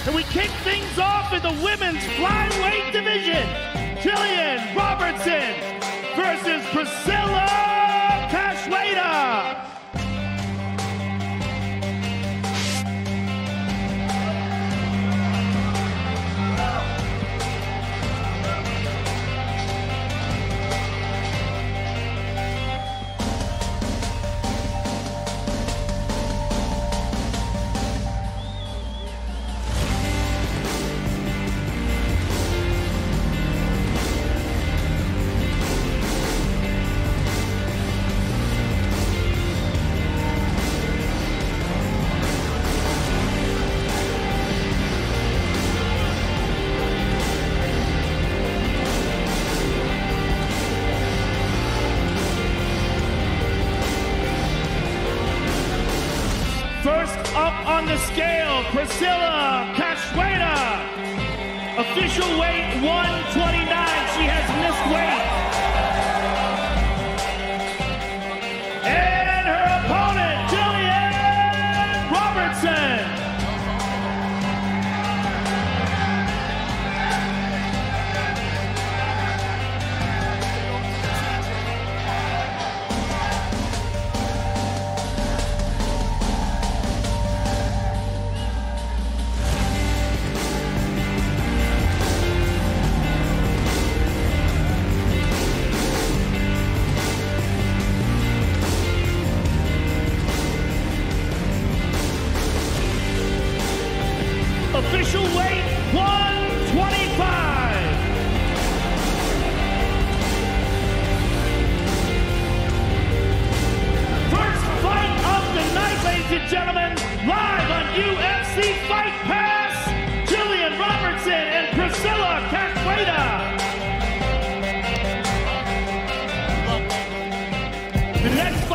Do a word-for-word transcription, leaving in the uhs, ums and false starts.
And we kick things off in the women's flyweight division. Gillian Robertson versus Priscila Cachoeira. First up on the scale, Priscila Cachoeira. Official weight one twenty-nine. She has missed weight. And her opponent, Gillian Robertson. Official weight one twenty-five. First fight of the night, ladies and gentlemen, live on U F C Fight Pass, Gillian Robertson and Priscila Cachoeira. The next